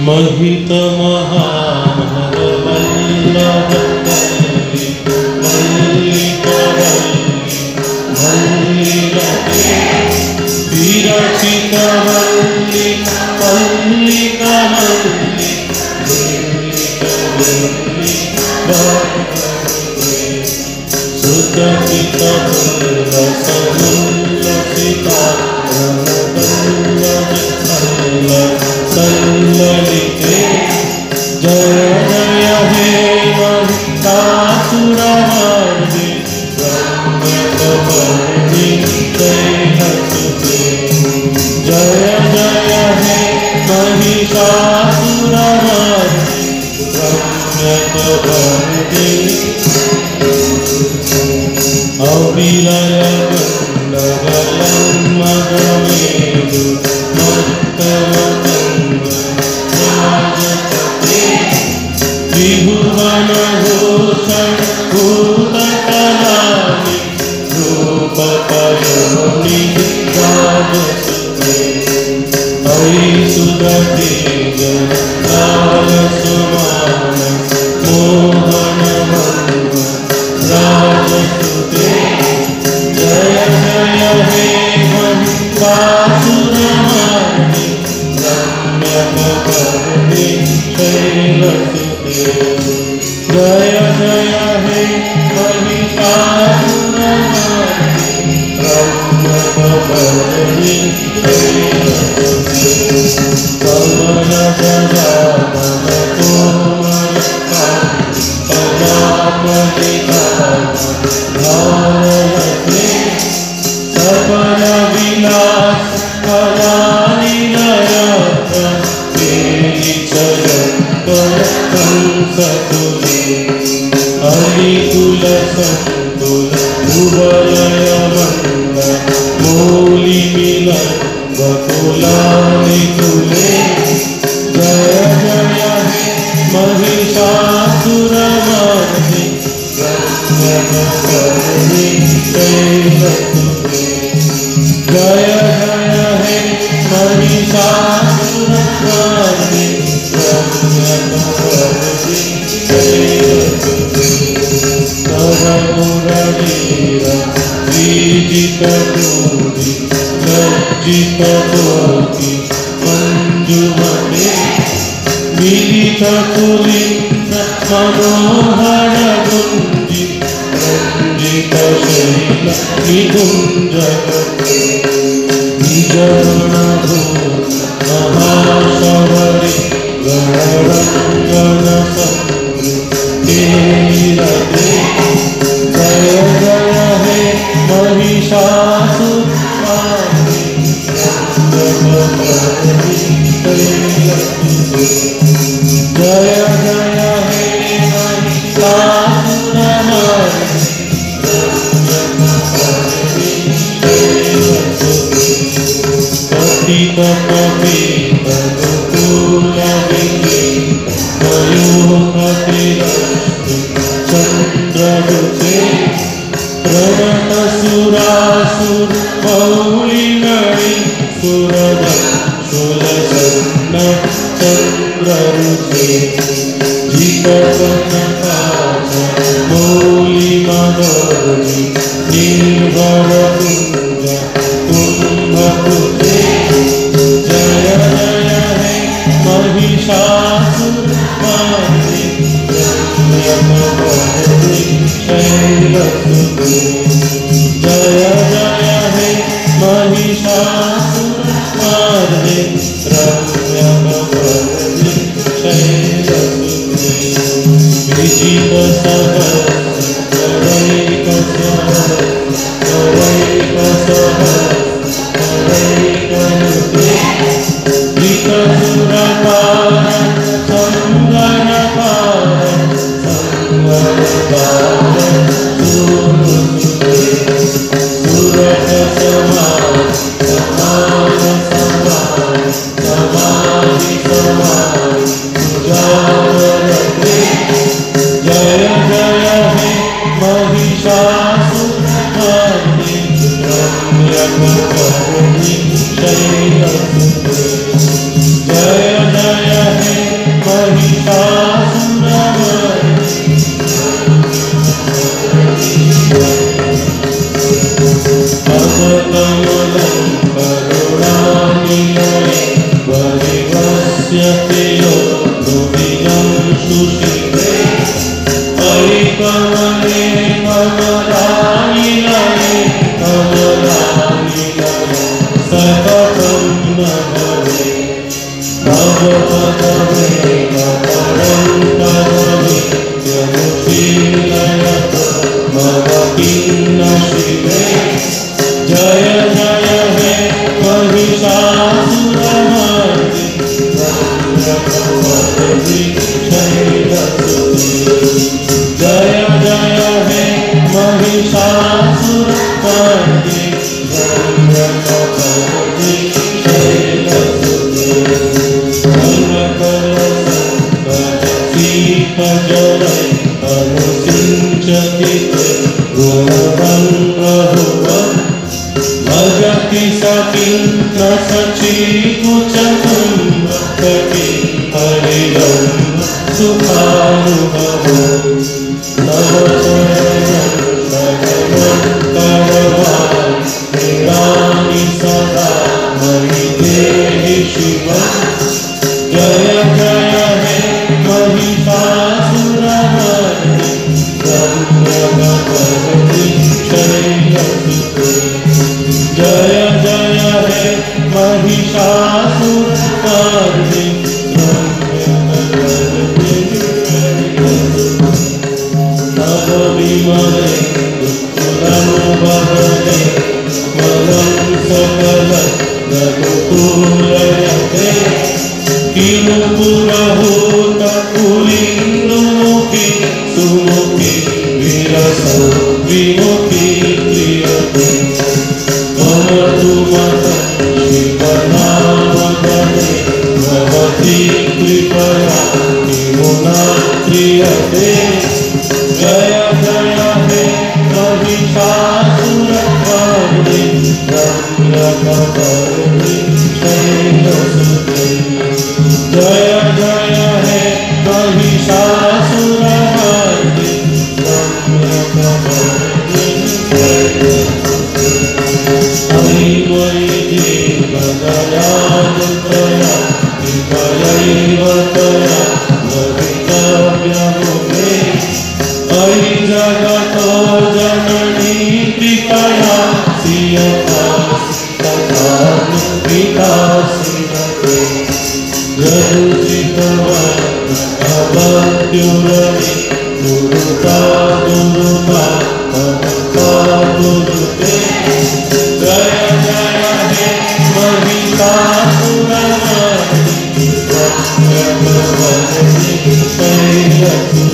महित महानर वल्लभ विरचित वल्ली पल्लिका सुतपित समुल्लसिता सल्ललिते जय जय हे महिषासुरमर्दिनि रम्यकपर्णि दैहसुते जय जय हे महिषासुरमर्दिनि रम्यकपर्णि अविलयगण्डगलं मदमेदु त्रिभुवनभूषण भूतकलानि रूपकयोनि राजसुते अयि सुदते जनालसुमान मोहनभङ्ग राजसुते जय जय हे महिषासुरमर्दिनि रम्यकपर्णि शैलसुते जय जय हे महिषासुरमर्दिनि रम्यकपर्णि शैलसुते कमलदलानन कोमलकान्ति सकल विलास कलानिलयत कंसकुले हरिकुल संकुल उभयय मंद मौलिमिलन बकुलानिकुले जय जय हे महिषासुरमर्दिनि रम्यकपर्णि शैलसुते जय जय हे महिषासुरमर्दिनि रम्यकपर्णि शैलसुते तव मुरलीर श्रीजितकोटि लज्जितकोटि मंजुमते मिलित तुलित मनोहर गुंजि रंजित शैल निकुंजगते निजगणभूत महाशबरि गणरंजन संवृत्ते जय जय हे महिषासुरमर्दिनि रम्यकपर्णि शैलसुते जय जय हे महिषासुरमर्दिनि रम्यकपर्णि शैलसुते पतित कपित गोकुलविजयी मयूखतिरस्तु चन्द्रदूते प्रणतसुरासुर मौलिगणि सुरदक्षुलसन्न चन्द्ररुचे जितकनकाच मौलिमदर्जि निर्भरकुञ्ज कुम्भकुटे जय जय हे महिषासुरमर्दिनि रम्यकपर्णि शैलसुते जय जय हे महिषासुरमर्दिनि रम्यकपर्णि शैलसुते विजितसहस्रैकसहस्रैकनुते विकसुरपार संगनपार संवरपार सुरसुते नमस्यते योगिनं सुशीले परिकमले कमलानिलये कमलानिलये सततं नमवे तव पदवे परं पदवे यमुशीलयत मम किन्नशिवे जय जय हे महिषासुरमर्दिनि जय जय हे महिषासुरमर्दिनि सीतजले अनुसिञ्चति गुणवन्नहुवन् भजति सखिं न सचीकुचकं भक्ति हरिरं सुखानुभवो तव चरणं शरणं करवाणि प्रियाणि सदा मयि देहि शिवम् जय जय हे महिषासुरमर्दिनि रम्यकपर्दिनि शैलसुते जय जय हे महिषासुरमर्दिनि रम्यकपर्दिनि शैलसुते तव विमले दुःखदनुभवने मलं सकलं रघुकुलयते किनु पुरहूत पुलिन्दुमुखी सुमुखी विरसौ विमुखी प्रियते मम तु मतं शिवनामदने भवती कृपया किमुना प्रियते जय जय हे महिषासुरमर्दिनि रम्यकपर्दिनि शैलसुते जय जय हे महिषासुरमर्दिनि रम्यकपर्दिनि शैलसुते अयि मयि देवदयानुग्रया कृपयैव तया भवितव्यमुमे अयि जगतो जननी कृपया श्रियतासि तथानुवितासिनते जरुचितवद्भवत्युरनि गुरुता गुरुता भवता गुरुते जय जय हे महिषासुरमर्दिनि रम्यकपर्दिनि शैलसुते